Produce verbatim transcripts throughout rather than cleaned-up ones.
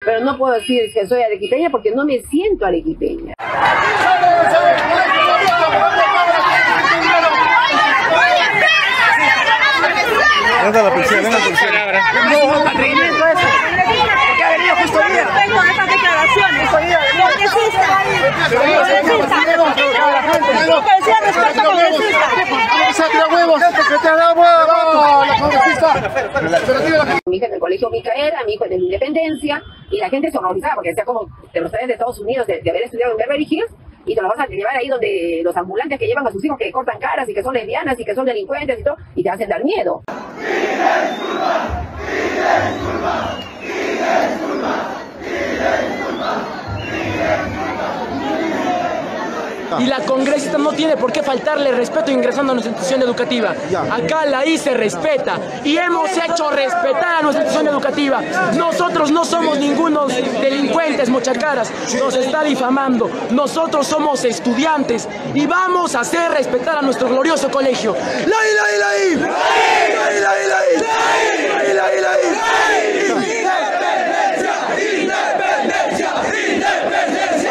Pero no puedo decir que soy arequipeña porque no me siento arequipeña. Venga la policía, venga la policía. No, atrevimiento eso. Porque ha venido justo hoy día. Tengo estas declaraciones. Congresista. Mi hija en el colegio Micaela, mi hijo en el Independencia, y la gente se horrorizaba porque decía como te los traes de Estados Unidos de, de haber estudiado en Beverly Hills y te los vas a llevar ahí donde los ambulantes que llevan a sus hijos que cortan caras y que son lesbianas y que son delincuentes y todo, y te hacen dar miedo. Y la congresista no tiene por qué faltarle respeto ingresando a nuestra institución educativa. Acá la I se respeta y hemos hecho respetar a nuestra institución educativa. Nosotros no somos ningunos delincuentes mochacaras, nos está difamando. Nosotros somos estudiantes y vamos a hacer respetar a nuestro glorioso colegio. ¡La I, la I, la I! ¡La I, la I, la I! ¡La I, la I, la I! ¡Independencia! ¡Independencia! ¡Independencia!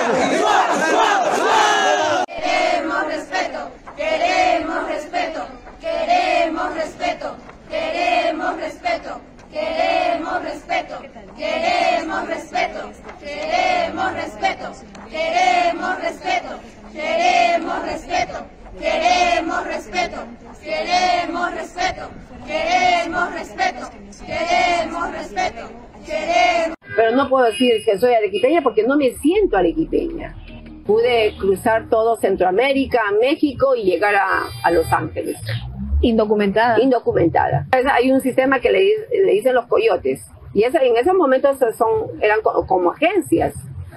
Queremos respeto, queremos respeto, queremos respeto, queremos respeto, queremos respeto, queremos respeto, queremos respeto, queremos respeto, queremos respeto, queremos respeto, queremos respeto, queremos respeto, queremos respeto, queremos. Pero no puedo decir que soy arequipeña porque no me siento arequipeña. Pude cruzar todo Centroamérica, México y llegar a, a Los Ángeles. Indocumentada. Indocumentada. Hay un sistema que le, le dicen los coyotes. Y esa, en esos momentos son, eran como, como agencias.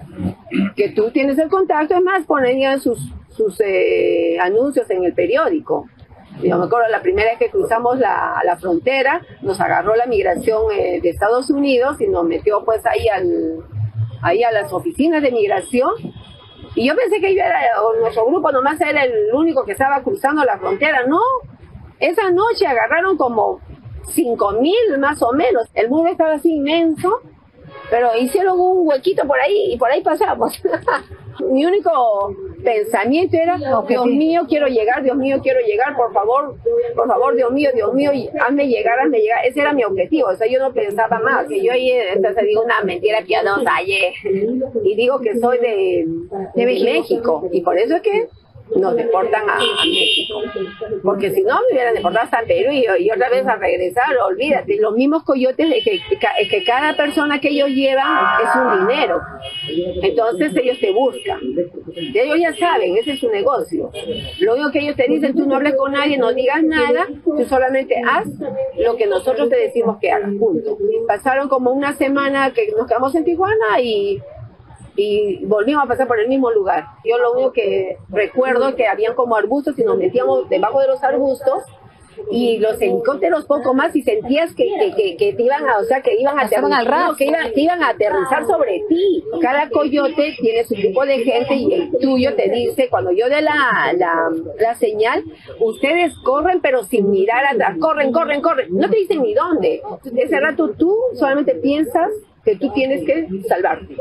Que tú tienes el contacto, es más, ponían sus, sus eh, anuncios en el periódico. Yo me acuerdo la primera vez que cruzamos la, la frontera, nos agarró la migración eh, de Estados Unidos y nos metió pues ahí, al, ahí a las oficinas de migración. Y yo pensé que yo era, o nuestro grupo nomás era el único que estaba cruzando la frontera. No, esa noche agarraron como cinco mil más o menos. El muro estaba así inmenso, pero hicieron un huequito por ahí y por ahí pasamos. Mi único pensamiento era, Dios mío, quiero llegar, Dios mío, quiero llegar, por favor, por favor, Dios mío, Dios mío, hazme llegar, hazme llegar. Ese era mi objetivo, o sea, yo no pensaba más, que yo ahí, entonces digo una mentira piadosa, ayer, y digo que soy de, de México, y por eso es que nos deportan a, a México, porque si no me hubieran deportado hasta Perú y, y otra vez a regresar, olvídate, los mismos coyotes, es que, es que cada persona que ellos llevan es un dinero, entonces ellos te buscan, ellos ya saben, ese es su negocio, lo único que ellos te dicen, tú no hables con nadie, no digas nada, tú solamente haz lo que nosotros te decimos que hagas, punto. Pasaron como una semana que nos quedamos en Tijuana y y volvimos a pasar por el mismo lugar. Yo lo único que recuerdo es que habían como arbustos y nos metíamos debajo de los arbustos y los helicópteros poco más y sentías que, que, que, que te iban a, o sea, que iban a aterrizar, no, que iban, que iban a aterrizar sobre ti. Cada coyote tiene su grupo de gente y el tuyo te dice, cuando yo dé la, la, la señal, ustedes corren pero sin mirar atrás, corren, corren, corren, no te dicen ni dónde. Ese rato tú solamente piensas que tú tienes que salvarte.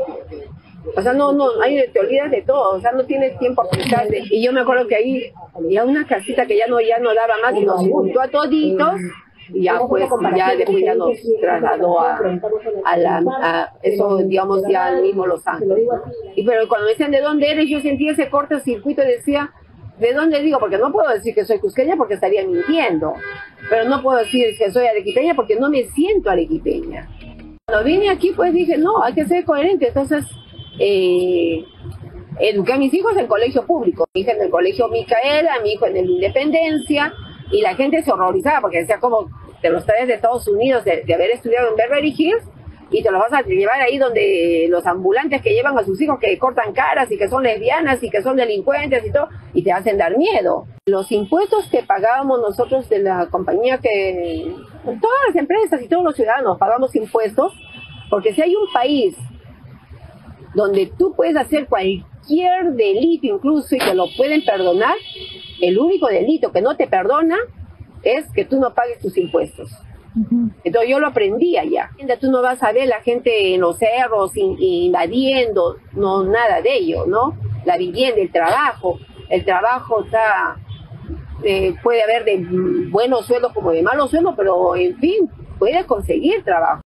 O sea, no, no, ahí te olvidas de todo, o sea, no tienes tiempo a pensarte. Y yo me acuerdo que ahí había una casita que ya no, ya no daba más y nos juntó a toditos y ya pues, ya después ya nos trasladó a, a la, a eso, digamos, ya al mismo Los Ángeles. Y pero cuando me decían de dónde eres, yo sentía ese cortocircuito y decía, ¿de dónde digo? Porque no puedo decir que soy cusqueña porque estaría mintiendo, pero no puedo decir que soy arequipeña porque no me siento arequipeña. Cuando vine aquí pues dije, no, hay que ser coherente, entonces Eh, eduqué a mis hijos en colegio público, mi hija en el colegio Micaela, mi hijo en el Independencia, y la gente se horrorizaba porque decía como te los traes de Estados Unidos de, de haber estudiado en Beverly Hills y te los vas a llevar ahí donde los ambulantes que llevan a sus hijos que cortan caras y que son lesbianas y que son delincuentes y todo, y te hacen dar miedo. Los impuestos que pagábamos nosotros de la compañía, que todas las empresas y todos los ciudadanos pagamos impuestos, porque si hay un país donde tú puedes hacer cualquier delito incluso y te lo pueden perdonar, el único delito que no te perdona es que tú no pagues tus impuestos. Entonces yo lo aprendí allá. Tú no vas a ver la gente en los cerros in, invadiendo, no, nada de ello, ¿no? La vivienda, el trabajo, el trabajo está, eh, puede haber de buenos sueldos como de malos sueldos, pero en fin, puedes conseguir trabajo.